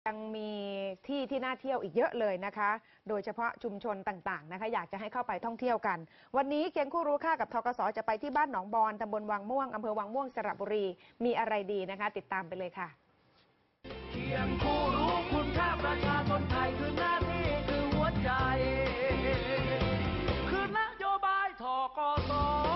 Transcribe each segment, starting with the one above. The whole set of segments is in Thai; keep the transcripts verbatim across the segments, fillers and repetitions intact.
ยังมีที่ที่น่าเที่ยวอีกเยอะเลยนะคะ โดยเฉพาะชุมชนต่างๆนะคะอยากจะให้เข้าไปท่องเที่ยวกัน วันนี้เคียงคู่รู้ค่ากับธกส.จะไปที่บ้านหนองบอนตำบลวังม่วงอำเภอวังม่วงสระบุรีมีอะไรดีนะคะ ติดตามไปเลยค่ะเคียงคู่รู้คุณค่าประชาชนไทยคือหน้าที่คือหัวใจคือนโยบายธกส.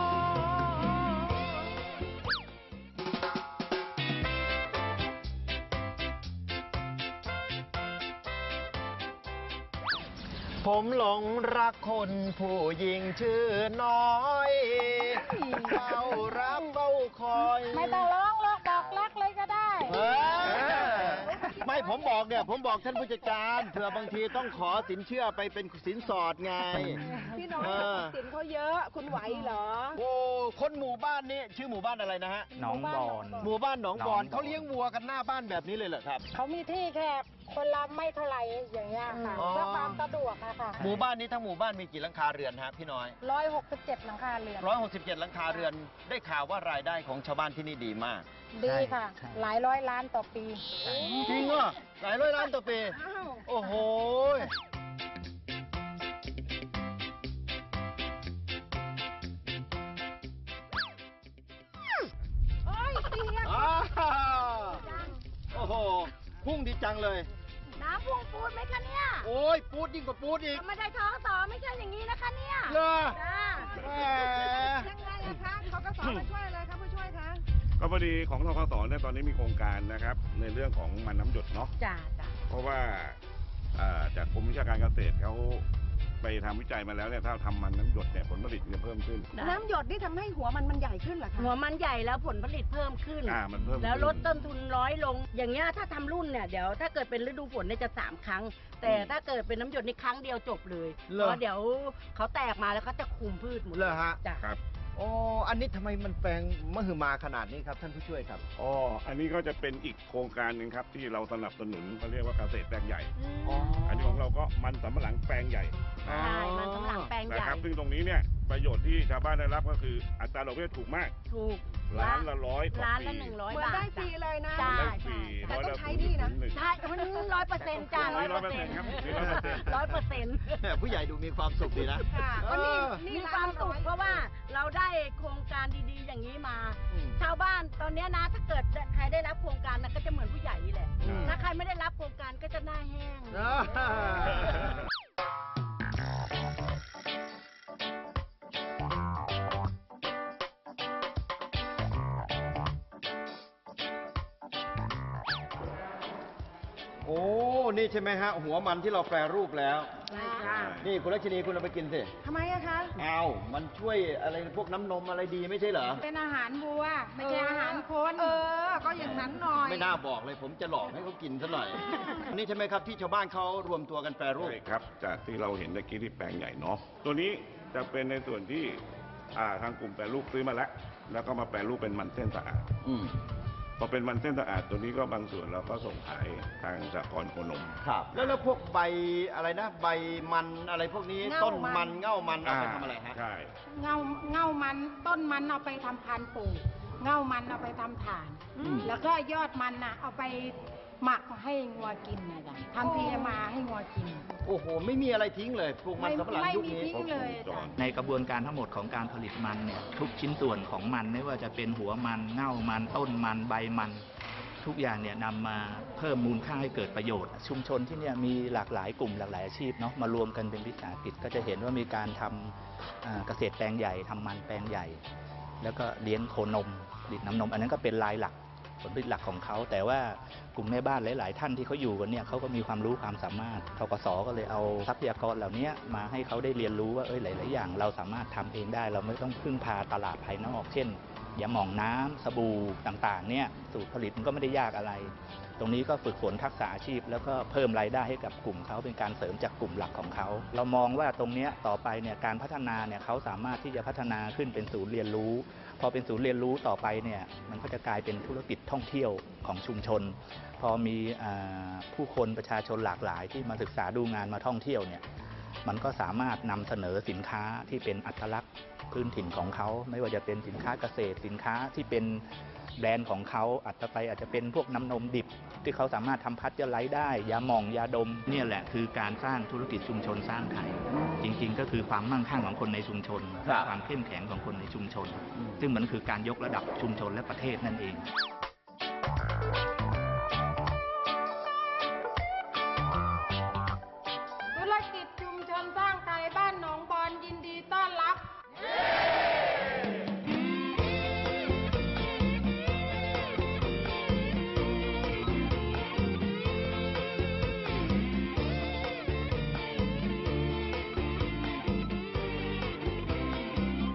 ผมหลงรักคนผู้หญิงชื่อน้อยเฝ้ารับเฝ้าคอยไม่ต้องร้องหรอกบอกรักเลยก็ได้ไม่ผมบอกเนี่ยผมบอกท่านผู้จัดการเผื่อบางทีต้องขอสินเชื่อไปเป็นสินสอดไงพี่น้อยสินเขาเยอะคุณไหวเหรอโอ้คนหมู่บ้านนี้ชื่อหมู่บ้านอะไรนะฮะหนองบอนหมู่บ้านหนองบอนเขาเลี้ยงวัวกันหน้าบ้านแบบนี้เลยเหรอครับเขามีที่แค่คนละไม่เท่าไหร่อย่างเงี้ยค่ะเพื่อความสะดวกนะคะหมู่บ้านนี้ทั้งหมู่บ้านมีกี่หลังคาเรือนฮะพี่น้อยร้อยหกสิบเจ็ดหลังคาเรือนร้อยหกสิบเจ็ดหลังคาเรือนได้ข่าวว่ารายได้ของชาวบ้านที่นี่ดีมากดีค่ะหลายร้อยล้านต่อปีจริงเหรอหลายร้อยล้านต่อปีโอ้โหโอ้ยเตียงโอ้โหพุ่งดีจังเลยน้ำพุ่งปูดไหมคะเนี่ยโอ้ยปูดยิ่งกว่าปูดอีกไม่ใช่ท้อต่อไม่ใช่อย่างนี้นะคะเนี่ยเหรอแหมยังไงอะคะธกส.มาช่วยอะไรคะผู้ช่วยคะก็พอดีของธกส.เนี่ยตอนนี้มีโครงการนะครับในเรื่องของมันน้ำหยดเนาะจ้าจ้าเพราะว่าจากกรมวิชาการเกษตรเขาไปทำวิจัยมาแล้วเนี่ยถ้าทำมันน้ำหยดเนี่ยผลผลิตจะเพิ่มขึ้นน้ำหยดนี่ทำให้หัวมันมันใหญ่ขึ้นเหรอคะหัวมันใหญ่แล้วผลผลิตเพิ่มขึ้นอ่ามันเพิ่มแล้วลดต้นทุนร้อยลงอย่างเงี้ยถ้าทำรุ่นเนี่ยเดี๋ยวถ้าเกิดเป็นฤดูฝนเนี่ยจะสามครั้งแต่ถ้าเกิดเป็นน้ำหยดในครั้งเดียวจบเลยเพราะเดี๋ยวเขาแตกมาแล้วเขาจะคุมพืชหมดเลยฮะจ้ะครับโอ้อันนี้ทำไมมันแปลงมหึมาขนาดนี้ครับท่านผู้ช่วยครับอ๋ออันนี้ก็จะเป็นอีกโครงการหนึ่งครับที่เราสนับสนุนเขาเรียกว่าเกษตรแปลงใหญ่อันนี้ของเราก็มันสำปะหลังแปลงใหญ่ใช่มันสำปะหลังแปลงใหญ่นะครับซึ่งตรงนี้เนี่ยประโยชน์ที่ชาวบ้านได้รับก็คืออัตราดอกเบี้ยถูกมากถูกล้านละร้อยล้านละหนึ่งร้อยบาทได้ฟรีเลยนะใช่แต่ต้องใช้นี่นะใช่มันร้อยเปอร์เซ็นต์จ้าร้อยเปอร์เซ็นต์ครับร้อยเปอร์เซ็นต์ผู้ใหญ่ดูมีความสุขดีนะมีความสุขเพราะว่าเราได้โครงการดีๆอย่างนี้มาชาวบ้านตอนนี้นะถ้าเกิดใครได้รับโครงการนะก็จะเหมือนผู้ใหญ่แหละถ้าใครไม่ได้รับโครงการก็จะหน้าแห้งโอ้นี่ใช่ไหมฮะหัวมันที่เราแปรรูปแล้วนี่คุณรัชนีคุณเอาไปกินสิทำไมอะคะเอามันช่วยอะไรพวกน้ำนมอะไรดีไม่ใช่เหรอเป็นอาหารวัวไม่ใช่อาหารคนเออก็อย่างนั้นหน่อยไม่น่าบอกเลยผมจะหลอกให้เขากินซะหน่อยนี่ใช่ไหมครับที่ชาวบ้านเขารวมตัวกันแปรรูปใช่ครับจากที่เราเห็นเมื่อกี้ที่แปลงใหญ่เนาะตัวนี้จะเป็นในส่วนที่ทางกลุ่มแปรรูปซื้อมาแล้วแล้วก็มาแปรรูปเป็นมันเส้นสะอาดพอเป็นมันเส้นสะอาดตัวนี้ก็บางส่วนเราก็ส่งขายทางสหกรณ์โคนมครับแล้วแล้วพวกใบอะไรนะใบมันอะไรพวกนี้ต้นมันเง่ามันเอาไปทำอะไรฮะใช่เง่าเง่ามันต้นมันเอาไปทำพันธุ์ปลูกเง่ามันเอาไปทำถ่านแล้วก็ยอดมันน่ะเอาไปหมักให้งัวกินนะจ๊ะทำพีมาให้งัวกินโอ้โหไม่มีอะไรทิ้งเลยปลูกมันสำปะหลังยุคนี้ในกระบวนการทั้งหมดของการผลิตมันเนี่ยทุกชิ้นส่วนของมันไม่ว่าจะเป็นหัวมันเง่ามันต้นมันใบมันทุกอย่างเนี่ยนำมาเพิ่มมูลค่าให้เกิดประโยชน์ชุมชนที่เนี่ยมีหลากหลายกลุ่มหลากหลายอาชีพเนาะมารวมกันเป็นวิสาหกิจก็จะเห็นว่ามีการทำเกษตรแปลงใหญ่ทำมันแปลงใหญ่แล้วก็เลี้ยงโคนมผลิตน้ำนมอันนั้นก็เป็นรายหลักผลผลิตหลักของเขาแต่ว่ากลุ่มแม่บ้านหลายๆท่านที่เขาอยู่กันเนี่ยเขาก็มีความรู้ความสามารถธกส.ก็เลยเอาทรัพยากรเหล่านี้มาให้เขาได้เรียนรู้ว่าเอ้ยหลายๆอย่างเราสามารถทำเองได้เราไม่ต้องพึ่งพาตลาดภายนอกเช่นยาหม่องน้ำสบู่ต่างๆเนี่ยสูตรผลิตมันก็ไม่ได้ยากอะไรตรงนี้ก็ฝึกฝนทักษะอาชีพแล้วก็เพิ่มรายได้ให้กับกลุ่มเขาเป็นการเสริมจากกลุ่มหลักของเขาเรามองว่าตรงนี้ต่อไปเนี่ยการพัฒนาเนี่ยเขาสามารถที่จะพัฒนาขึ้นเป็นศูนย์เรียนรู้พอเป็นศูนย์เรียนรู้ต่อไปเนี่ยมันก็จะกลายเป็นธุรกิจท่องเที่ยวของชุมชนพอมีผู้คนประชาชนหลากหลายที่มาศึกษาดูงานมาท่องเที่ยวเนี่ยมันก็สามารถนำเสนอสินค้าที่เป็นอัตลักษณ์พื้นถิ่นของเขาไม่ว่าจะเป็นสินค้าเกษตรสินค้าที่เป็นแบรนด์ของเขาอาจจะไปอาจจะเป็นพวกน้ำนมดิบที่เขาสามารถทำพัชเจอร์ไลท์ได้ยาหม่องยาดมเนี่ยแหละคือการสร้างธุรกิจชุมชนสร้างไทยจริงๆก็คือความมั่งคั่งของคนในชุมชนความเข้มแข็งของคนในชุมชนซึ่งมันคือการยกระดับชุมชนและประเทศนั่นเองธุรกิจชุมชนสร้างไทยบ้านหนองบอนยินดีต้อนรับ